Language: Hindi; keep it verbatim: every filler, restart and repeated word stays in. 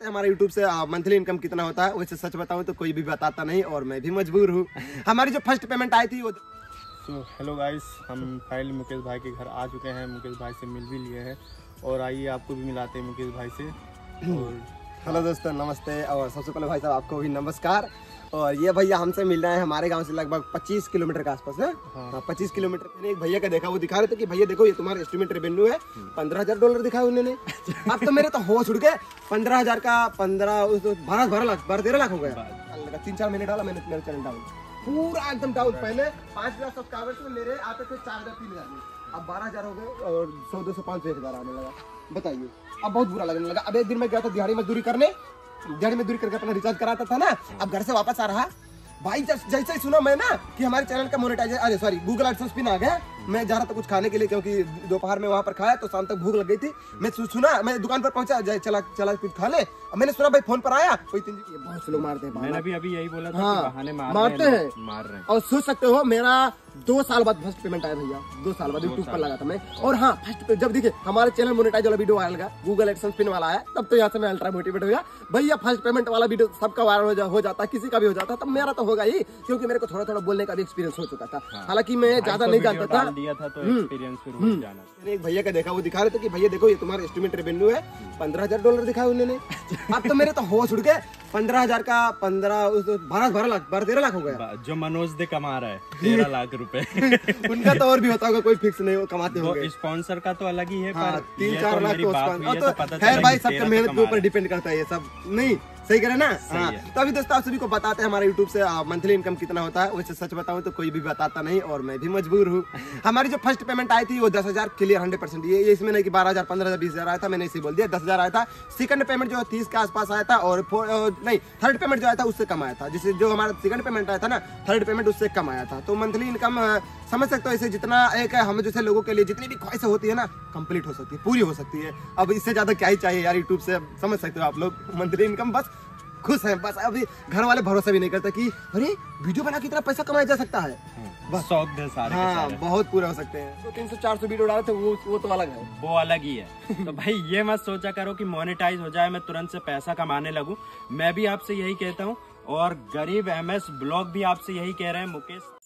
हमारे यूट्यूब से मंथली इनकम कितना होता है, वैसे सच बताऊं तो कोई भी बताता नहीं और मैं भी मजबूर हूँ। हमारी जो फर्स्ट पेमेंट आई थी वो सो हेलो गाइस, हम फाइनली मुकेश भाई के घर आ चुके हैं। मुकेश भाई से मिल भी लिए हैं और आइए आपको भी मिलाते हैं मुकेश भाई से। और हेलो दोस्तों, नमस्ते। और सबसे पहले भाई साहब आपको भी नमस्कार। और ये भैया हमसे मिल रहे हैं हमारे गांव से लगभग पच्चीस किलोमीटर के आसपास है। हाँ, पच्चीस किलोमीटर। मैंने एक भैया का देखा, वो दिखा रहे थे कि भैया देखो ये तुम्हारा एस्टिमेट रेवेन्यू है। पंद्रह हजार डॉलर दिखाया उन्होंने। अब तो मेरे तो होश उड़ गए। पंद्रह हजार का पंद्रह बारह बारह लाख बारह तेरह लाख हो गया। तीन चार महीने डाला मैंने मेरे चैनल डाउन, पूरा एकदम डाउन। पहले पांच हजार सब्सक्राइबर्स में मेरे आते थे चार हजार तीन हजार में, अब बारह हजार हो गए और सौ दो सौ पाँच सौ एक हजार आने लगा। बताइए, अब बहुत बुरा लगने लगा। अब एक दिन मैं गया था दिहाड़ी मजदूरी करने, दिहाड़ी मजदूरी करके अपना रिचार्ज कराता था ना। अब घर से वापस आ रहा भाई, जैसे ही सुना मैं ना कि हमारे चैनल का मोनेटाइज, अरे सॉरी गूगल एडसेंस पिन आ गया। मैं जा रहा था कुछ खाने के लिए क्योंकि दोपहर में वहां पर खाया तो शाम तक भूख लग गई थी। मैं सुना, मैं दुकान पर पहुंचा, चला चला कुछ खा ले। मैंने सुना भाई फोन पर आया कोई तीन, ये बहुत से लोग मारते हैं। मैंने भी अभी यही बोला था। हाँ, कि बहाने मार मारते हैं, हैं मार रहे हैं। और सोच सकते हो मेरा दो साल बाद फर्स्ट पेमेंट आया भैया, दो साल बाद यूट्यूब पर लगा था मैं। और हाँ, फर्स्ट जब देखिए हमारे चैनल मोनेटाइज वाला वीडियो वायरल गया, गूगल एडसेंस पिन वाला आया, तब तो यहाँ से मैं अल्ट्रा मोटिवेट हो गया। भैया फर्स्ट पेमेंट वाला वीडियो सबका वायरल हो, जा, हो जाता, किसी का भी हो जाता, तब मेरा तो होगा ही, क्योंकि मेरे को थोड़ा थोड़ा बोलने का भी एक्सपीरियंस हो चुका था। हालांकि मैं ज्यादा नहीं जानता था। दिया था तो एक्सपीरियंस फिर हो जाना। मैंने एक भैया का देखा, वो दिखा रहे थे कि भैया देखो ये तुम्हारा एस्टिमेट रेवेन्यू है। पंद्रह हजार डॉलर दिखाया उन्होंने। अब तो मेरे तो होश उड़ गए। पंद्रह हजार का पंद्रह बारह बारह लाख बारह तेरह लाख हो गया। जो मनोज दे कमा रहा है तेरह लाख रुपए। उनका तो और भी होता होगा, कोई फिक्स नहीं, वो कमाते होंगे। स्पॉन्सर का तो अलग ही है। हाँ, पर तीन चार लाख तो खैर भाई सबके मेहनत के ऊपर डिपेंड करता है ये सब। नहीं सही करे ना। हाँ, तो अभी दोस्तों आप सभी को बताते हैं हमारे यूट्यूब से मंथली इनकम कितना होता है, वैसे सच बताऊं तो कोई भी बताता नहीं और मैं भी मजबूर हूँ। हमारी जो फर्स्ट पेमेंट आई थी वो दस हजार क्लियर हंड्रेड परसेंट। ये इसमें नहीं कि बारह हजार पंद्रह हजार बीस हजार आया था, मैंने इसे बोल दिया दस हजार आया था। सेकंड पेमेंट जो तीस के आसपास आया था और नहीं थर्ड पेमेंट जो आया था उससे कम आया था। जिससे जो हमारा सेकंड पेमेंट आया था ना, थर्ड पेमेंट उससे कम आया था। तो मंथली इनकम समझ सकते हो, इसे जितना एक हम जैसे लोगों के लिए जितनी भी ख्वाहिशें होती है ना, कंप्लीट हो सकती है, पूरी हो सकती है। अब इससे ज्यादा क्या ही चाहिए यार यूट्यूब से। समझ सकते हो आप लोग, मंथली इनकम बस खुश है। बस अभी घर वाले भरोसा भी नहीं करते कि अरे वीडियो बना के इतना पैसा कमाया जा सकता है। बस शौक दे सारे हाँ, के सारे। बहुत पूरे हो सकते हैं। तो तीन सौ चार सौ वीडियो डाले थे, वो वो तो अलग है, वो अलग ही है। तो भाई ये मत सोचा करो कि मोनेटाइज हो जाए मैं तुरंत से पैसा कमाने लगूं। मैं भी आपसे यही कहता हूँ और गरीब एम एस ब्लॉग भी आपसे यही कह रहे हैं। मुकेश